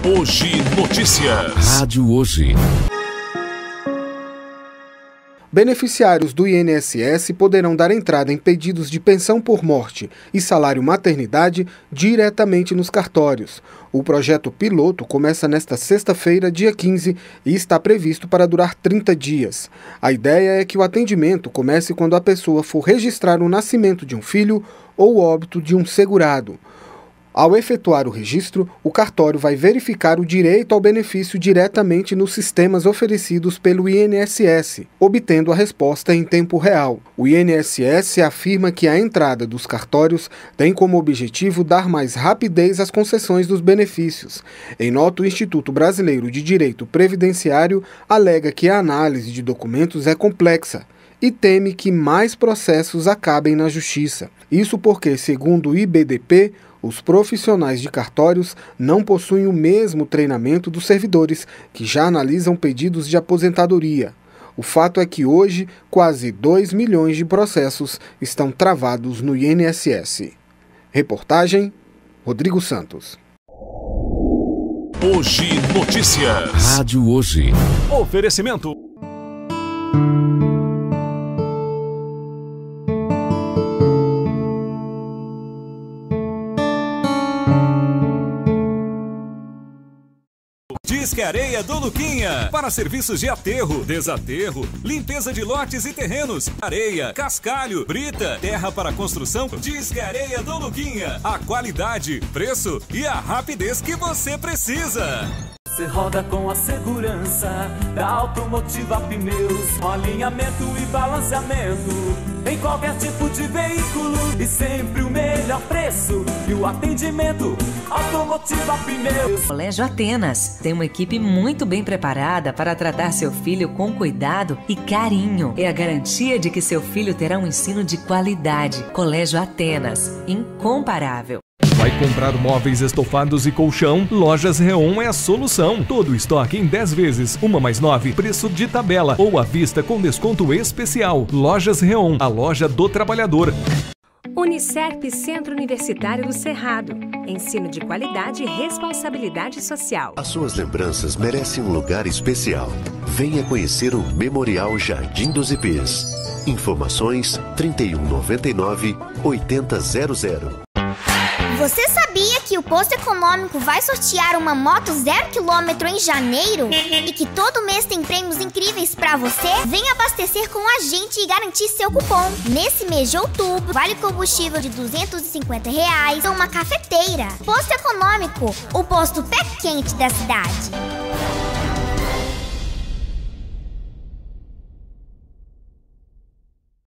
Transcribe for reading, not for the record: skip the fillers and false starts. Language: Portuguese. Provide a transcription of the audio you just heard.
Hoje Notícias. Rádio Hoje. Beneficiários do INSS poderão dar entrada em pedidos de pensão por morte e salário maternidade diretamente nos cartórios. O projeto piloto começa nesta sexta-feira, dia 15, e está previsto para durar 30 dias. A ideia é que o atendimento comece quando a pessoa for registrar o nascimento de um filho ou o óbito de um segurado. Ao efetuar o registro, o cartório vai verificar o direito ao benefício diretamente nos sistemas oferecidos pelo INSS, obtendo a resposta em tempo real. O INSS afirma que a entrada dos cartórios tem como objetivo dar mais rapidez às concessões dos benefícios. Em nota, o Instituto Brasileiro de Direito Previdenciário alega que a análise de documentos é complexa e teme que mais processos acabem na Justiça. Isso porque, segundo o IBDP, os profissionais de cartórios não possuem o mesmo treinamento dos servidores que já analisam pedidos de aposentadoria. O fato é que hoje, quase 2 milhões de processos estão travados no INSS. Reportagem, Rodrigo Santos. Hoje Notícias. Rádio Hoje. Oferecimento. Disque Areia do Luquinha, para serviços de aterro, desaterro, limpeza de lotes e terrenos, areia, cascalho, brita, terra para construção. Disque Areia do Luquinha, a qualidade, preço e a rapidez que você precisa. Você roda com a segurança da Automotiva Pneus, com alinhamento e balanceamento em qualquer tipo de veículo e sempre o melhor preço e o atendimento. Automotiva Pneus. Colégio Atenas tem uma equipe muito bem preparada para tratar seu filho com cuidado e carinho. É a garantia de que seu filho terá um ensino de qualidade. Colégio Atenas, incomparável. Vai comprar móveis estofados e colchão? Lojas Reon é a solução. Todo estoque em 10 vezes, 1 mais 9, preço de tabela ou à vista com desconto especial. Lojas Reon, a loja do trabalhador. Unicerp Centro Universitário do Cerrado. Ensino de qualidade e responsabilidade social. As suas lembranças merecem um lugar especial. Venha conhecer o Memorial Jardim dos Ipês. Informações 3199-8000. Você sabia que o Posto Econômico vai sortear uma moto 0 km em janeiro? E que todo mês tem prêmios incríveis pra você? Venha abastecer com a gente e garantir seu cupom. Nesse mês de outubro, vale combustível de R$250 ou uma cafeteira. Posto Econômico, o posto pé quente da cidade.